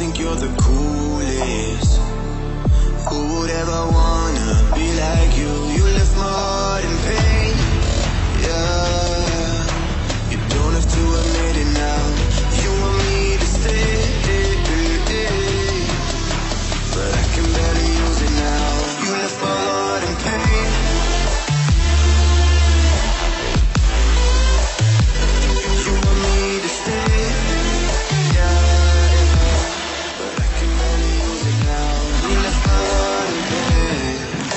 think you're the coolest. Who would ever wanna be like you? You left my heart in pain, yeah. You don't have to admit it now. You want me to stay, but I can barely use it now. You left my heart in pain. You want me to stay, yeah, but I can barely use it now. You left my heart in pain.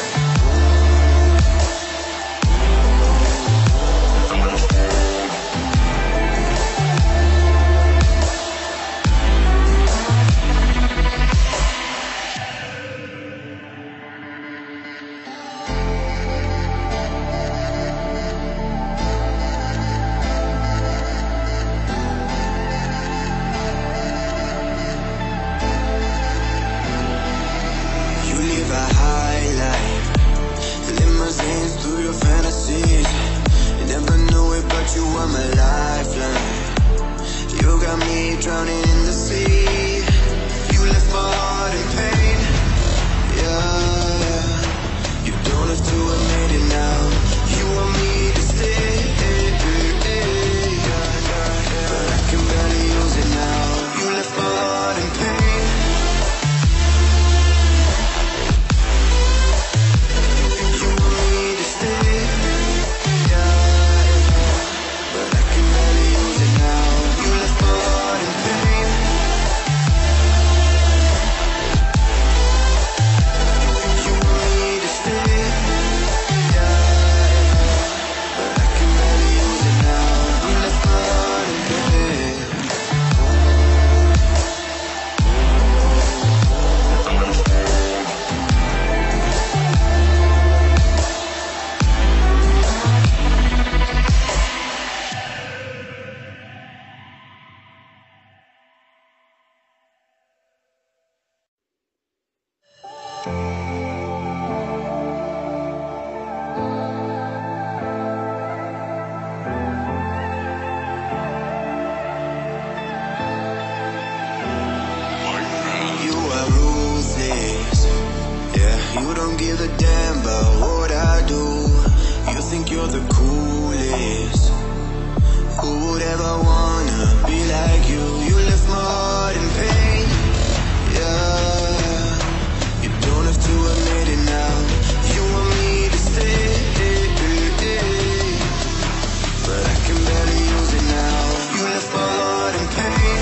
You live a high life, limousines through your fantasies. You never knew it, but you were my lifeline. You got me drowning in the sea. You left my heart in pain, yeah. You don't have to admit it now. You want me to stay, but I can barely use it now. You left my heart in pain. You want me to stay, yeah, but I can barely use it now. You left my heart in pain. You want me to stay, yeah, but I can barely use it now. You left my heart in pain. You are ruthless, yeah. You don't give a damn about what I do. You think you're the coolest. Who would ever wanna be like you? You left my heart in pain, yeah. You don't have to admit it now. You want me to stay, but I can barely use it now. You left my heart in pain.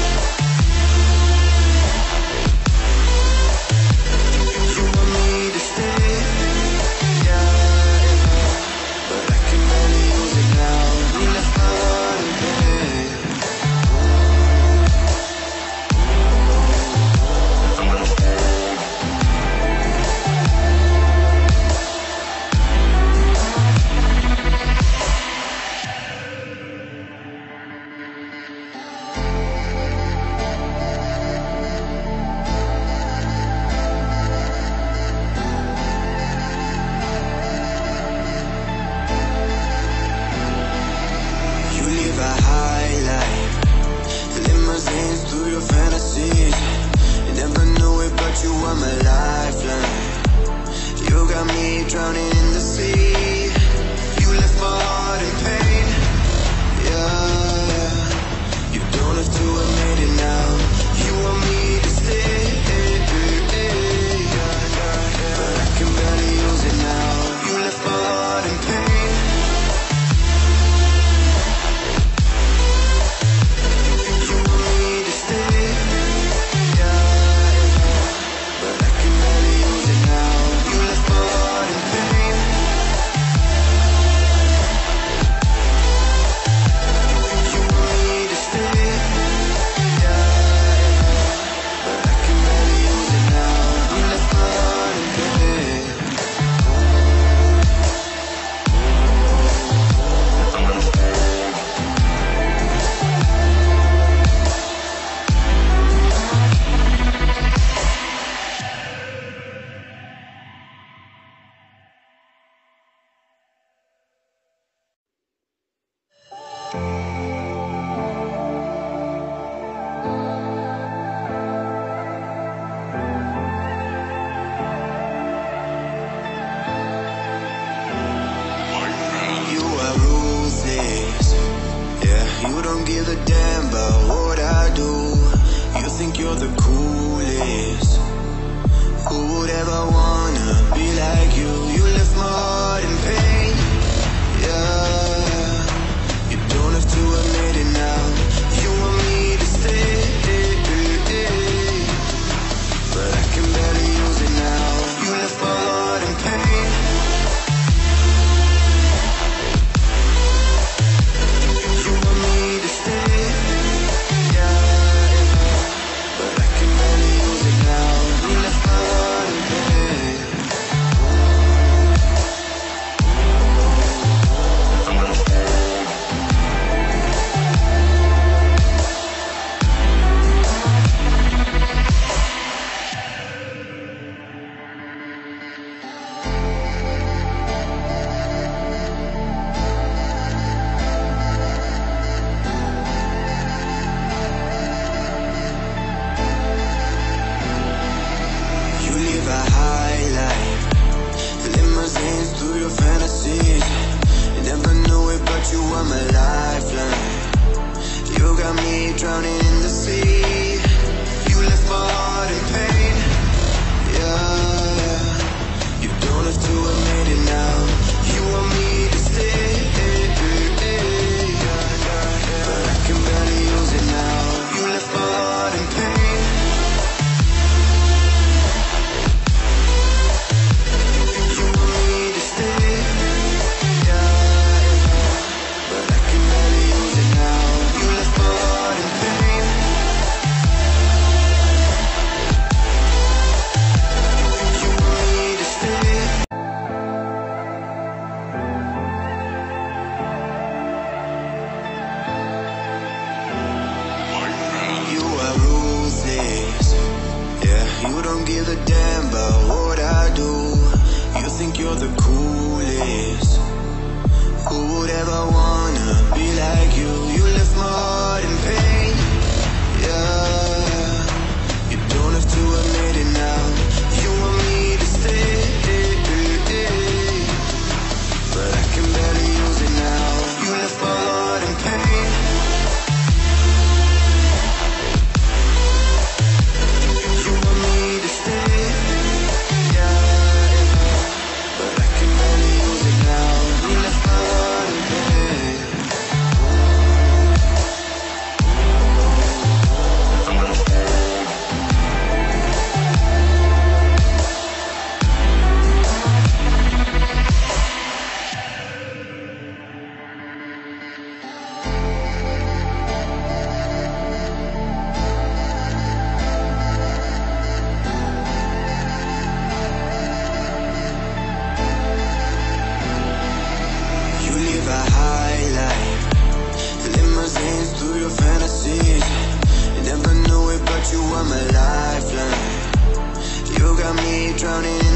You want me to stay, yeah, but I can barely use it now. You left my heart in pain. you're the coolest. Who would ever wanna be like you? You left my heart in pain, yeah. You don't have to admit it now. You want me to stay, but I can barely use it now. You left my heart in pain. You want me to stay, yeah, but I can barely use it now. You left my heart in pain. You live a high life, limousines through your fantasies. You never knew it, but you are my lifeline. You got me drowning in the sea. You left my heart in pain, yeah. You don't have to admit it now. You want me to stay, but I can barely use it now. You left my heart in pain. You want me to stay, yeah, but I can barely use it now. You left my heart in pain. You want me to stay. You are ruthless, yeah. You don't give a damn about what I do. You think you're the coolest. Who would ever wanna be like you? You left my heart in pain, yeah. You don't have to admit it now. You want me to stay, but I can barely use it now. You left my heart in pain. You want me to stay, yeah, but I can barely use it now. You left my heart in pain. You live a high life, limousines through your fantasies. You never knew it, but you are my lifeline. You got me drowning